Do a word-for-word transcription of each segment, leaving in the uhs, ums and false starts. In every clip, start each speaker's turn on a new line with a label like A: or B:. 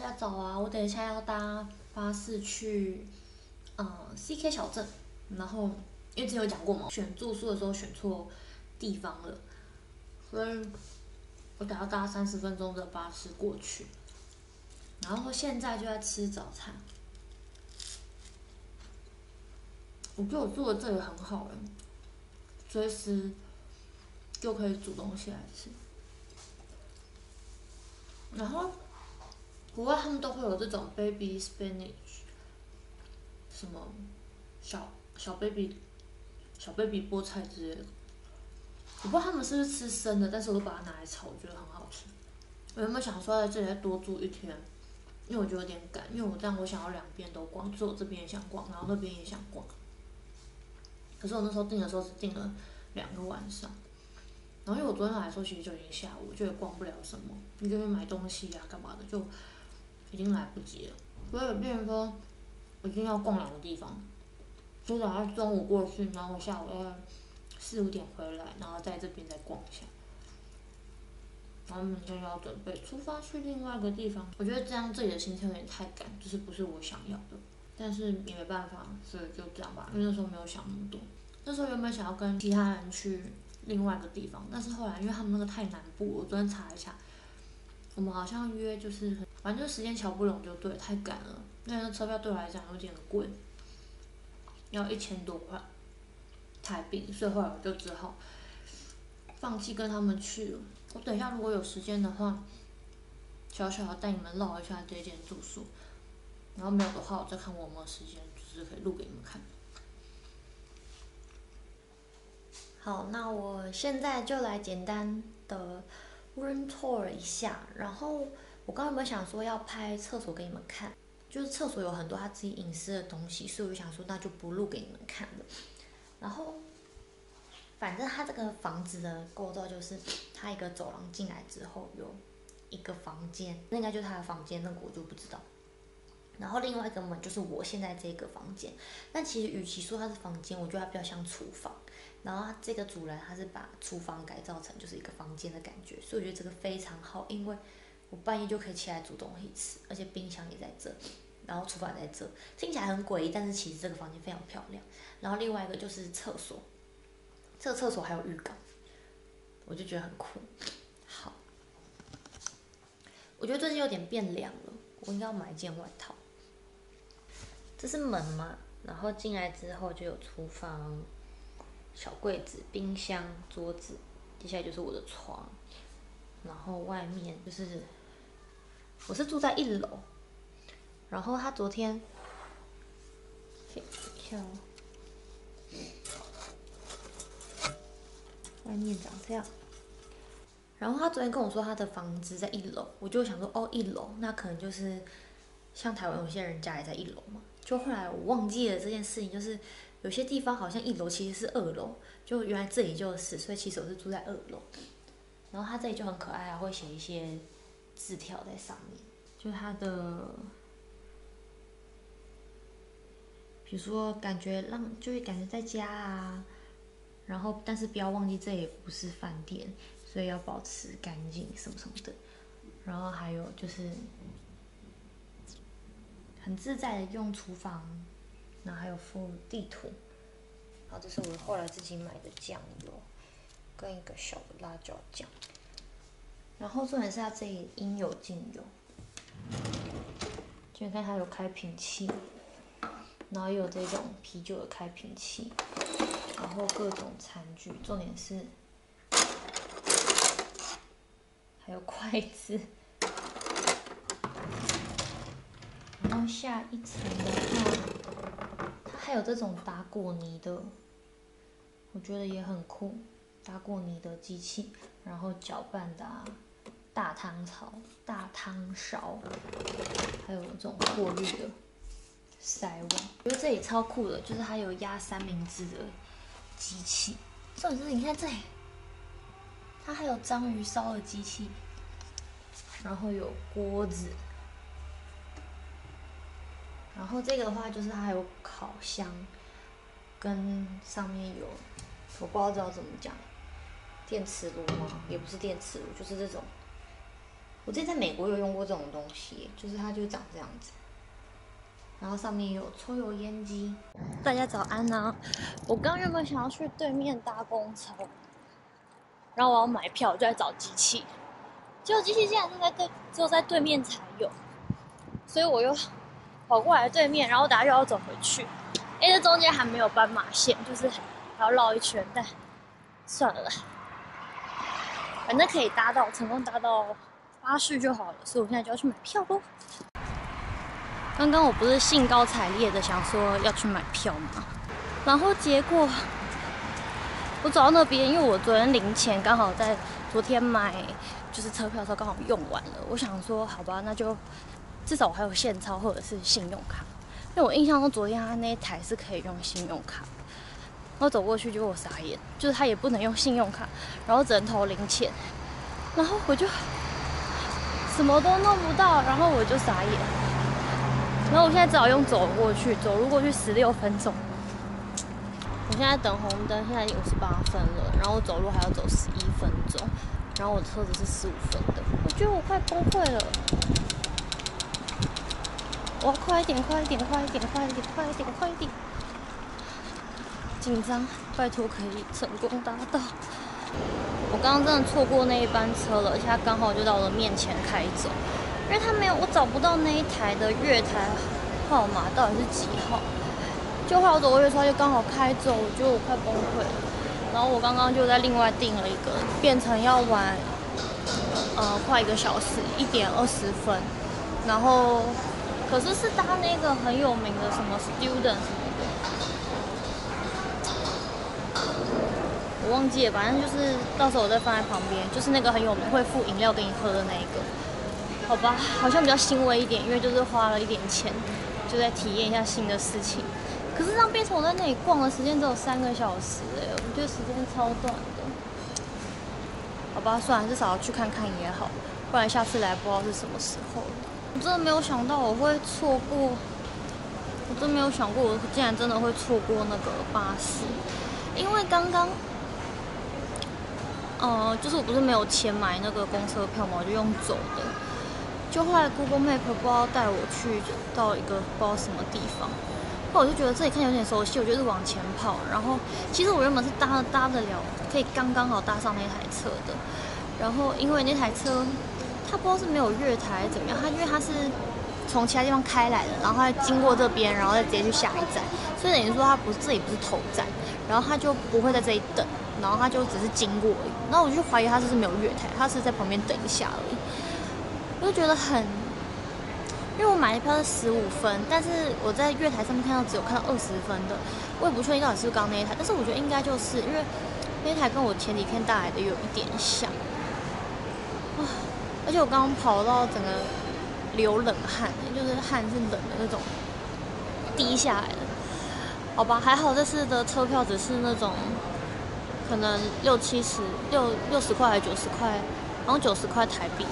A: 下早啊，我等一下要搭巴士去，呃，C K 小镇，然后因为之前有讲过嘛，选住宿的时候选错地方了，所以我等要搭三十分钟的巴士过去，然后现在就在吃早餐。我觉得我住的这里很好哎，随时就可以煮东西来吃。然后国外他们都会有这种 baby spinach，什么小小 baby 小 baby 菠菜之类的。我不知道他们是不是吃生的，但是我都把它拿来炒，我觉得很好吃。我原本想说在这里再多住一天，因为我觉得有点赶，因为我这样我想要两边都逛，就是我这边也想逛，然后那边也想逛。可是我那时候订的时候只订了两个晚上，然后因为我昨天来的时候其实就已经下午，就也逛不了什么，你就会买东西啊干嘛的，就已经来不及了。所以变成说，我今天要逛两个地方，就等下中午过去，然后下午要四五点回来，然后在这边再逛一下。然后明天要准备出发去另外一个地方，我觉得这样自己的行程有点太赶，就是不是我想要的，但是也没办法，所以就这样吧。因为那时候没有想那么多，那时候原本想要跟其他人去另外一个地方，但是后来因为他们那个太南部，我昨天查一下，我们好像约就是反正就时间瞧不拢就对，太赶了，那个车票对我来讲有点贵，要一千多块台币，所以后来我就只好放弃跟他们去了。我等一下如果有时间的话，小小的带你们绕一下这间住宿，然后没有的话，我再看我有没有时间，就是可以录给你们看。好，那我现在就来简单的 room tour 一下。然后我刚刚有没有想说要拍厕所给你们看？就是厕所有很多他自己隐私的东西，所以我就想说那就不录给你们看了。然后反正它这个房子的构造就是，它一个走廊进来之后有一个房间，那应该就是他的房间，那个我就不知道。然后另外一个门就是我现在这个房间，但其实与其说它是房间，我觉得它比较像厨房。然后它这个主人他是把厨房改造成就是一个房间的感觉，所以我觉得这个非常好，因为我半夜就可以起来煮东西吃，而且冰箱也在这，然后厨房也在这，听起来很诡异，但是其实这个房间非常漂亮。然后另外一个就是厕所，这个厕所还有浴缸，我就觉得很酷。好，我觉得最近有点变凉了，我应该要买一件外套。这是门嘛，然后进来之后就有厨房、小柜子、冰箱、桌子，接下来就是我的床，然后外面就是我是住在一楼，然后他昨天，跳，外面长这样。然后他昨天跟我说他的房子在一楼，我就想说哦一楼，那可能就是像台湾有些人家也在一楼嘛。就后来我忘记了这件事情，就是有些地方好像一楼其实是二楼，就原来这里就是，所以其实我是住在二楼。然后他这里就很可爱啊，会写一些字条在上面，就他的，比如说感觉让就是感觉在家啊，然后但是不要忘记这也不是饭店，所以要保持干净什么什么的。然后还有就是很自在的用厨房，然后还有附地图。好，这是我后来自己买的酱油，跟一个小的辣椒酱。然后重点是它这里应有尽有，就你看它有开瓶器，然后也有这种啤酒的开瓶器，然后各种餐具，重点是还有筷子。然后下一层的话，它还有这种打果泥的，我觉得也很酷，打果泥的机器，然后搅拌的、啊、大汤槽、大汤勺，还有这种过滤的筛网。我觉得这里超酷的，就是它有压三明治的机器。重点是你看这里，它还有章鱼烧的机器，然后有锅子。然后这个的话就是它还有烤箱，跟上面有，我不知道怎么讲，电磁炉吗？也不是电磁炉，就是这种
B: 我之前在美国有用过这种东西，就是它就长这样子，然后上面有抽油烟机。大家早安啊！我刚原本想要去对面搭公车，然后我要买票，就在找机器，结果机器竟然是在对，只有在对面才有，所以我又跑过来对面，然后等下又要走回去。哎，这中间还没有斑马线，就是还要绕一圈，但算了啦，反正可以搭到成功搭到巴士就好了，所以我现在就要去买票咯。刚刚我不是兴高采烈的想说要去买票吗？然后结果我走到那边，因为我昨天零钱刚好在昨天买就是车票的时候刚好用完了，我想说好吧，那就至少我还有现钞或者是信用卡。因为我印象中昨天他那一台是可以用信用卡，然后走过去结果我傻眼，就是他也不能用信用卡，然后只能投零钱，然后我就什么都弄不到，然后我就傻眼，然后我现在只好用走过去，走路过去十六分钟。我现在等红灯，现在已经五十八分了，然后我走路还要走十一分钟，然后我车子是十五分的，我觉得我快崩溃了。我要快一点，快一点，快一点，快一点，快一点，快一点！紧张，拜托可以成功达到。我刚刚真的错过那一班车了，而且他刚好就到我的面前开走，因为他没有，我找不到那一台的月台号码到底是几号。就后来我走过去的时候，他就刚好开走，我觉得我快崩溃了。然后我刚刚就在另外订了一个，变成要晚呃快一个小时，一点二十分，然后。可是是搭那个很有名的什么 student 什么的，我忘记了，反正就是到时候我再放在旁边，就是那个很有名会附饮料给你喝的那一个，好吧，好像比较欣慰一点，因为就是花了一点钱，就在体验一下新的事情。可是让变成我在那里逛的时间只有三个小时哎、欸，我觉得时间超短的。好吧，算了，至少要去看看也好，不然下次来不知道是什么时候了。我真的没有想到我会错过，我真没有想过我竟然真的会错过那个巴士，因为刚刚，呃，就是我不是没有钱买那个公车票嘛，我就用走的，就后来 Google Map 不知道带我去到一个不知道什么地方，后来我就觉得这里看起来有点熟悉，我就是往前跑，然后其实我原本是搭搭得了，可以刚刚好搭上那台车的，然后因为那台车。他不知道是没有月台还是怎么样，他因为他是从其他地方开来的，然后他经过这边，然后再直接去下一站，所以等于说他不是这里不是头站，然后他就不会在这里等，然后他就只是经过而已。然后我就怀疑他是不是没有月台，他是在旁边等一下而已。我就觉得很，因为我买的票是十五分，但是我在月台上面看到只有看到二十分的，我也不确定到底是不是刚刚那一台，但是我觉得应该就是因为那一台跟我前几天带来的有一点像啊。而且我刚刚跑到整个流冷汗，就是汗是冷的那种滴下来的。好吧，还好这次的车票只是那种可能六七十、六六十块还是九十块，好像九十块台币，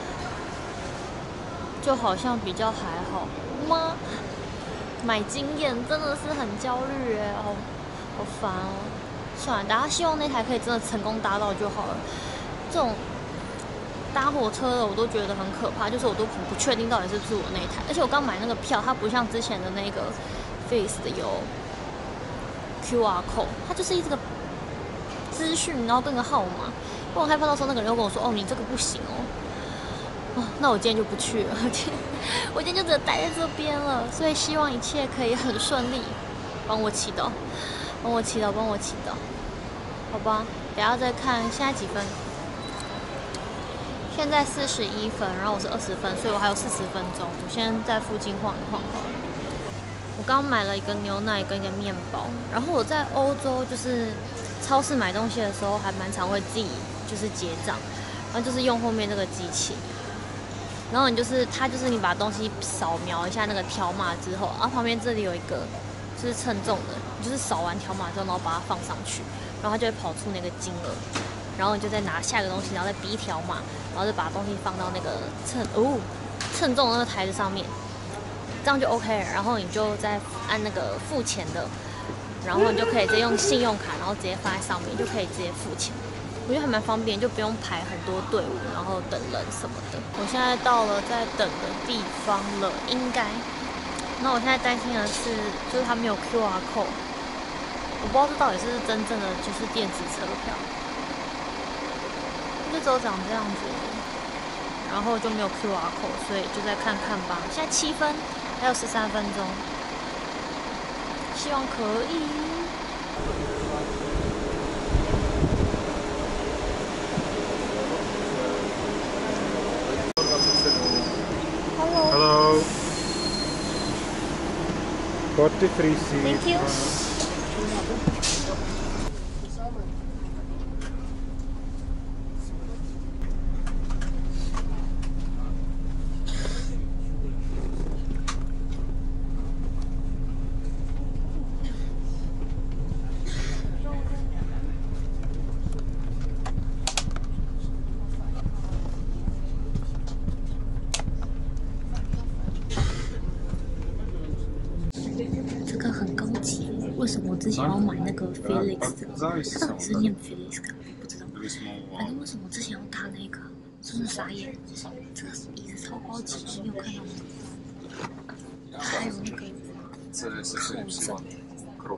B: 就好像比较还好吗？买经验真的是很焦虑哎，好好烦哦。算了，大家希望那台可以真的成功搭到就好了。这种。搭火车的我都觉得很可怕，就是我都很不确定到底是不是我那一台，而且我刚买那个票，它不像之前的那个 Face 的有 Q R code， 它就是一个资讯，然后跟个号码。我很害怕到时候那个人又跟我说，哦，你这个不行哦。哦，那我今天就不去了，我今天就只能待在这边了。所以希望一切可以很顺利，帮我祈祷，帮我祈祷，帮我祈祷，好吧？等下再看现在几分。现在四十一分，然后我是二十分，所以我还有四十分钟。我先在附近晃一晃好了。我刚买了一个牛奶跟一个面包，然后我在欧洲就是超市买东西的时候，还蛮常会自己就是结账，然后就是用后面那个机器，然后你就是它就是你把东西扫描一下那个条码之后，然后旁边这里有一个就是称重的，你就是扫完条码之后，然后把它放上去，然后它就会跑出那个金额。然后你就再拿下一个东西，然后再逼一条码，然后就把东西放到那个称哦称重的那个台子上面，这样就 OK 了。然后你就再按那个付钱的，然后你就可以直接用信用卡，然后直接放在上面，就可以直接付钱。 我觉得还蛮方便，就不用排很多队伍，然后等人什么的。我现在到了在等的地方了，应该。那我现在担心的是，就是它没有 Q R code， 我不知道这到底是真正的就是电子车票，就只有长这样子，然后就没有 Q R code， 所以就再看看吧。现在七分，还有十三分钟，希望可以。Hello.
C: Hello. forty-three seats.
B: Thank you.这个很高级，为什么我之前要买那个 Felix 的？它到底是念 Felix 的？我不知道。反正为什么我之前要搭那个？真的傻眼！这个椅子超高级，你有看到吗？还有那个靠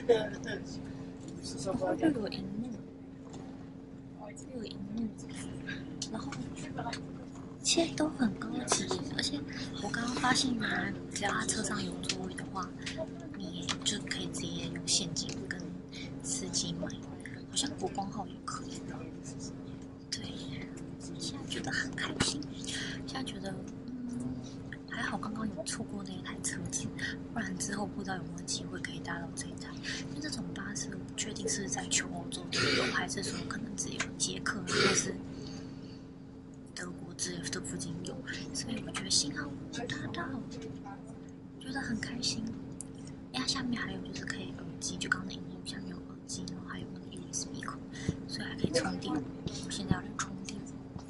B: 枕，又有荧幕，又有荧幕，然后。一切都很高级，而且我刚刚发现，原来只要他车上有座位的话，你就可以直接用现金跟司机买，好像国光号也可以。对，现在觉得很开心，现在觉得嗯还好，刚刚有错过那一台车子，不然之后不知道有没有机会可以搭到这一台。因为这种巴士我不确定是在全欧洲都有，还是说可能只有捷克或是德国之类的附近有，所以我觉得幸好我搭到，觉得很开心。哎，它下面还有就是可以耳机，就刚刚的荧幕下面有耳机，然后还有那个 U S B 口，所以还可以充电。我现在要来充电，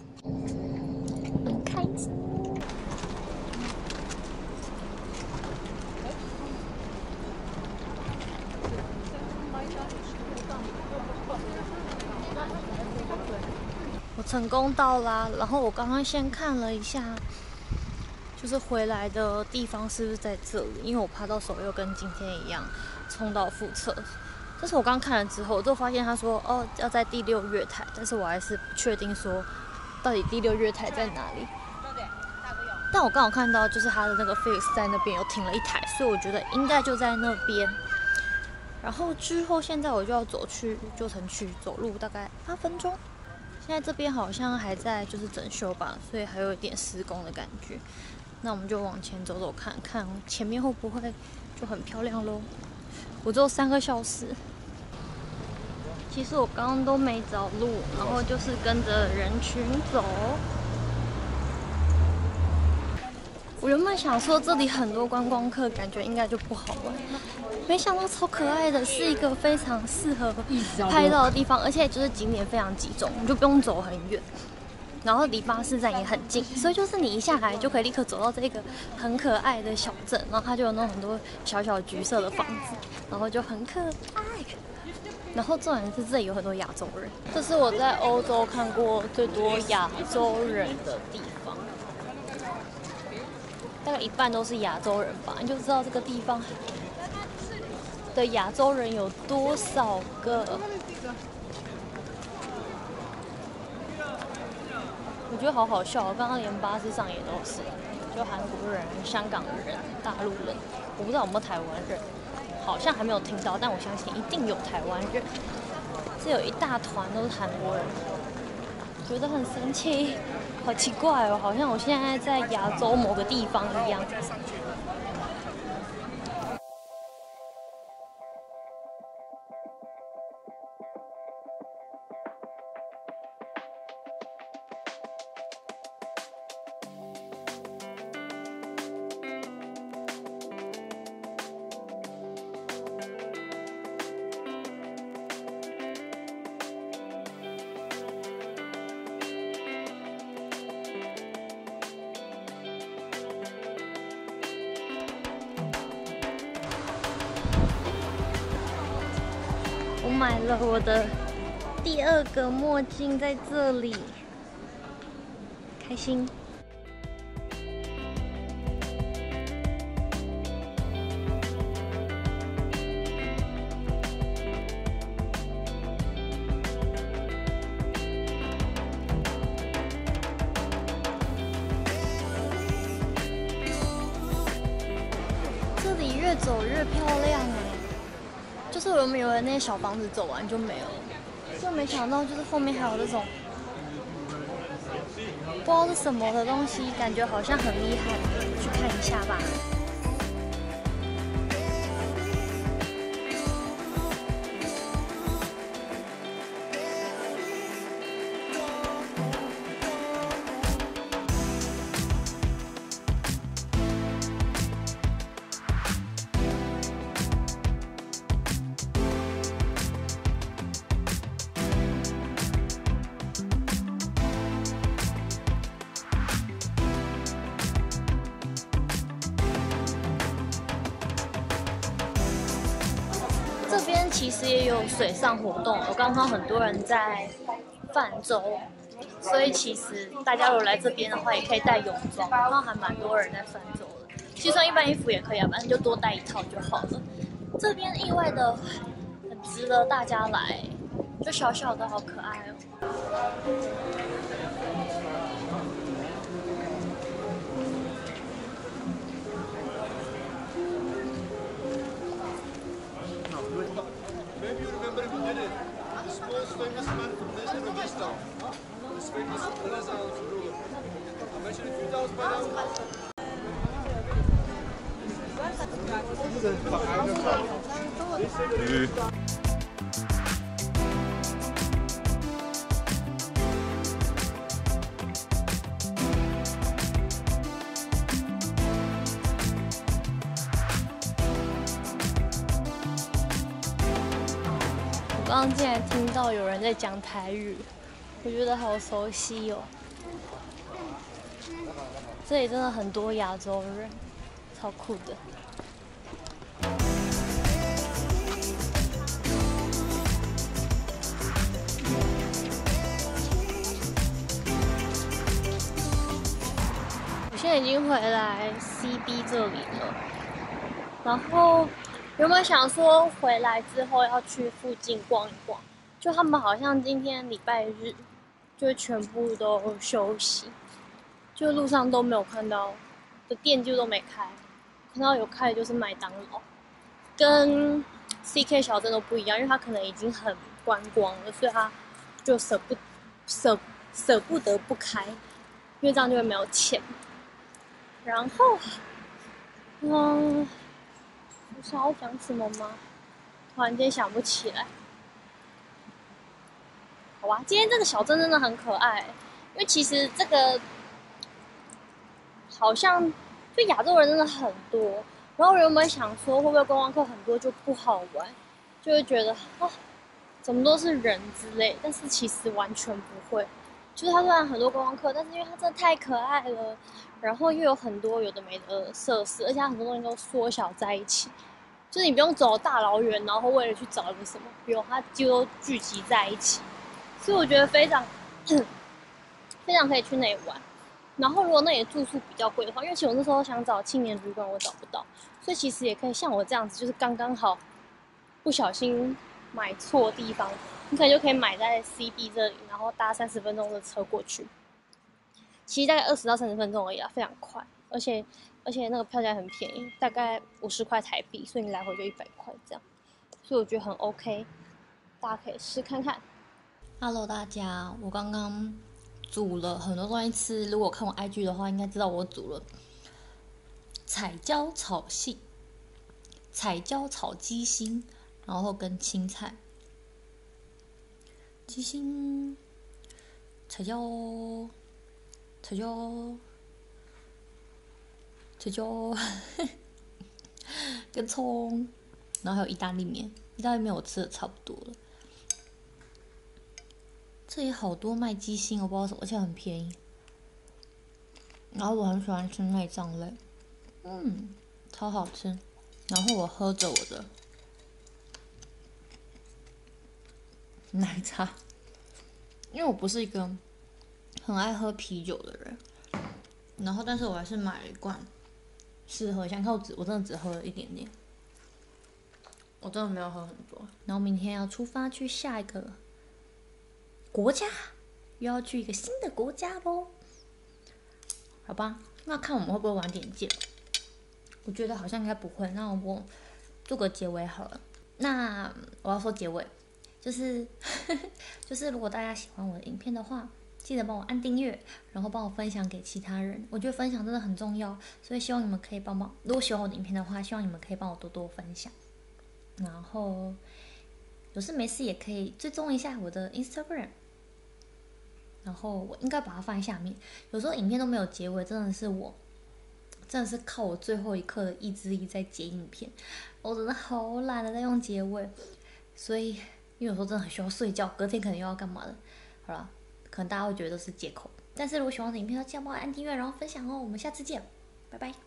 B: 很开心。我成功到啦，然后我刚刚先看了一下，就是回来的地方是不是在这里？因为我怕到时候又跟今天一样冲到复测。但是我刚刚看了之后，我就发现他说哦要在第六月台，但是我还是不确定说到底第六月台在哪里。但我刚好看到就是他的那个 Felix 在那边有停了一台，所以我觉得应该就在那边。然后之后现在我就要走去旧城区，走路大概八分钟。现在这边好像还在就是整修吧，所以还有一点施工的感觉。那我们就往前走走看看，前面会不会就很漂亮咯？我只有三个小时。其实我刚刚都没找路，然后就是跟着人群走。我原本想说这里很多观光客，感觉应该就不好玩，没想到超可爱的，是一个非常适合拍照的地方，而且就是景点非常集中，你就不用走很远，然后离巴士站也很近，所以就是你一下来就可以立刻走到这个很可爱的小镇，然后它就有那种很多小小橘色的房子，然后就很可爱。然后重点是这里有很多亚洲人，这是我在欧洲看过最多亚洲人的地方。大概一半都是亚洲人吧，你就知道这个地方的亚洲人有多少个。我觉得好好笑，刚刚连巴士上也都是，就韩国人、香港人、大陆人，我不知道有没有台湾人，好像还没有听到，但我相信一定有台湾人。这有一大团都是韩国人，觉得很神奇。好奇怪哦，好像我现在在亚洲某个地方一样。我买了我的第二个墨镜在这里，开心。这里越走越漂亮哎，就是我们以为那些小房子走完就没有了，就没想到就是后面还有这种不知道是什么的东西，感觉好像很厉害，去看一下吧。这边其实也有水上活动，我刚刚很多人在泛舟，所以其实大家如果来这边的话，也可以带泳装，然后还蛮多人在泛舟的。其实穿一般衣服也可以啊，反正就多带一套就好了。这边意外的很值得大家来，就小小的好可爱哦。
D: Maybe you remember who did it. This most famous man from this Uzbekistan. This famous Renaissance ruler. I mentioned a few thousand by now.
B: 我刚刚竟然听到有人在讲台语，我觉得好熟悉哦。这里真的很多亚洲人，超酷的。我现在已经回来 C B 这里了，然后原本想说回来之后要去附近逛一逛，就他们好像今天礼拜日，就全部都休息，就路上都没有看到的店就都没开，看到有开的就是麦当劳，跟 C K 小镇都不一样，因为它可能已经很观光了，所以它就舍不舍舍不得不开，因为这样就会没有钱。然后，嗯。我想要讲什么吗？突然间想不起来。好吧，今天这个小镇真的很可爱，因为其实这个好像就亚洲人真的很多。然后原本想说会不会观光客很多就不好玩，就会觉得啊，怎么都是人之类。但是其实完全不会，就是它虽然很多观光客，但是因为它真的太可爱了，然后又有很多有的没的设施，而且它很多东西都缩小在一起。就是你不用走大老远，然后为了去找一个什么，不用，它几乎都聚集在一起，所以我觉得非常非常可以去那里玩。然后如果那里住宿比较贵的话，因为其实我那时候想找青年旅馆，我找不到，所以其实也可以像我这样子，就是刚刚好不小心买错地方，你可能就可以买在 C B 这里，然后搭三十分钟的车过去，其实大概二十到三十分钟而已啦，非常快，而且。而且那个票价很便宜，大概五十块台币，所以你来回就一百块这样，所以我觉得很 OK， 大家可以试看看。Hello 大家，我刚刚煮了很多东西吃，如果看我 I G 的话，应该知道我煮了彩椒炒杏、彩椒炒鸡心，然后跟青菜、鸡心、彩椒、彩椒。这就跟葱，然后还有意大利面，意大利面我吃的差不多了。这里好多卖鸡心，我不知道什么，而且很便宜。然后我很喜欢吃内脏类，嗯，超好吃。然后我喝着我的奶茶，
A: 因为我不是一个很爱喝啤酒的人，然后但是我还是买了一罐试喝一下，看我只我真的只喝了一点点，我真的没有喝很多。然后明天要出发去下一个国家，又要去一个新的国家喽，好吧？那看我们会不会晚点见？我觉得好像应该不会，那我做个结尾好了。那我要说结尾，就是就是如果大家喜欢我的影片的话，记得帮我按订阅，然后帮我分享给其他人。我觉得分享真的很重要，所以希望你们可以帮忙。如果喜欢我的影片的话，希望你们可以帮我多多分享。然后有事没事也可以追踪一下我的 Instagram。然后我应该把它放在下面。有时候影片都没有结尾，真的是我，真的是靠我最后一刻的意志力在剪影片。我真的好懒得在用结尾，所以因为有时候真的很需要睡觉，隔天可能又要干嘛的。好了，可能大家会觉得都是借口，但是如果喜欢我的影片，记得帮我按订阅，然后分享哦。我们下次见，拜拜。